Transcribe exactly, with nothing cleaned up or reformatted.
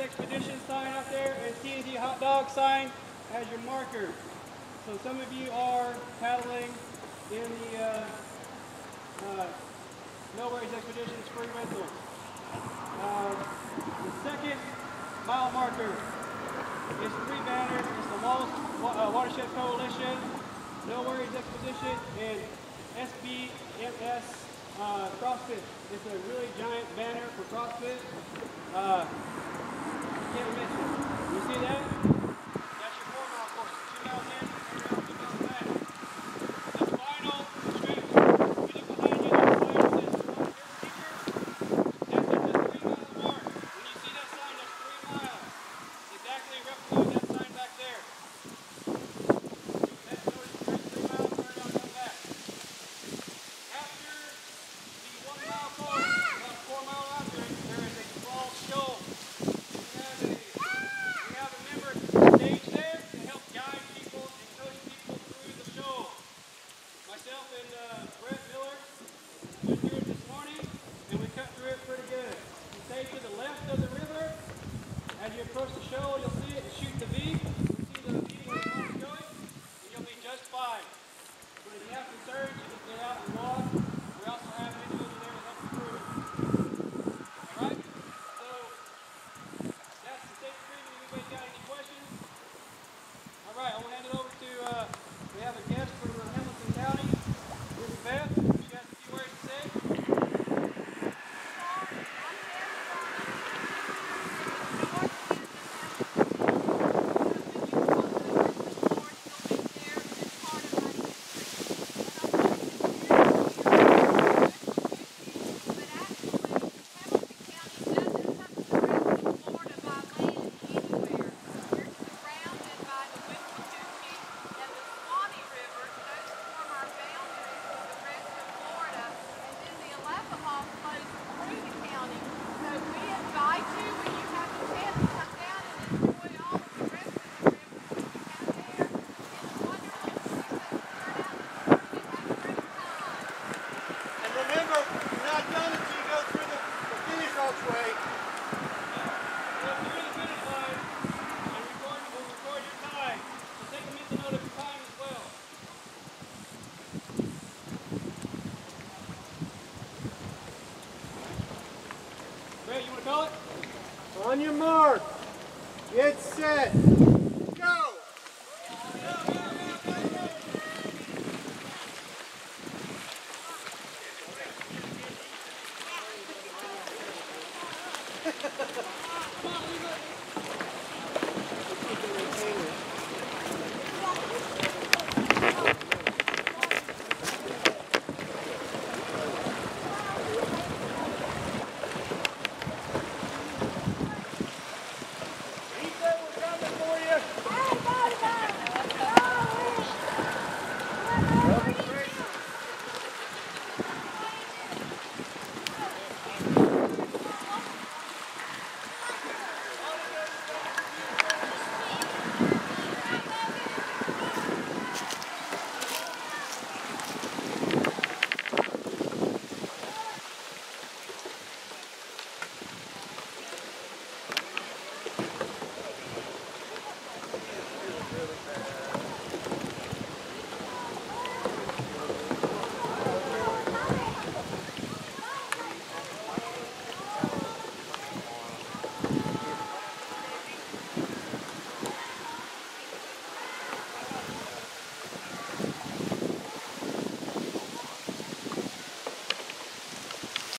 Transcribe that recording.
Expedition sign up there and T and T Hot Dog sign as your marker. So some of you are paddling in the uh, uh, No Worries Expedition spring rental. Uh, the second mile marker is three banners. It's the Wallace uh, Watershed Coalition, No Worries Expedition, and S B M S uh, CrossFit. It's a really giant banner for CrossFit. Uh, can't miss it. You see that? That's your four mile course. Two miles in, turn around, pick up the back. The final stretch, you look behind you, there's a sign that says Run River Teacher. That's at the three mile mark. When you see that sign, that's three miles. Exactly replicate that sign back there. That's notice three, three miles, turn around, come back. After the one mile course, about four mile after it, there is a small shoal. Myself and uh, Brett Miller went through it this morning, and we cut through it pretty good. You stay to the left of the river. As you approach the shoal, you'll see it shoot the V. You'll see the V where the water's going, and you'll be just fine. But if you have concerns, you can get out and walk. We also have individuals there to help you through it. Alright? So, that's the safe agreement. Anybody got any questions? Alright, I'm going to hand it over to, uh, we have a guest from uh, Hamilton County. Here's Beth. She has a few words to say. Great, you want to call it? On your mark, get set, go! Come on, leave it.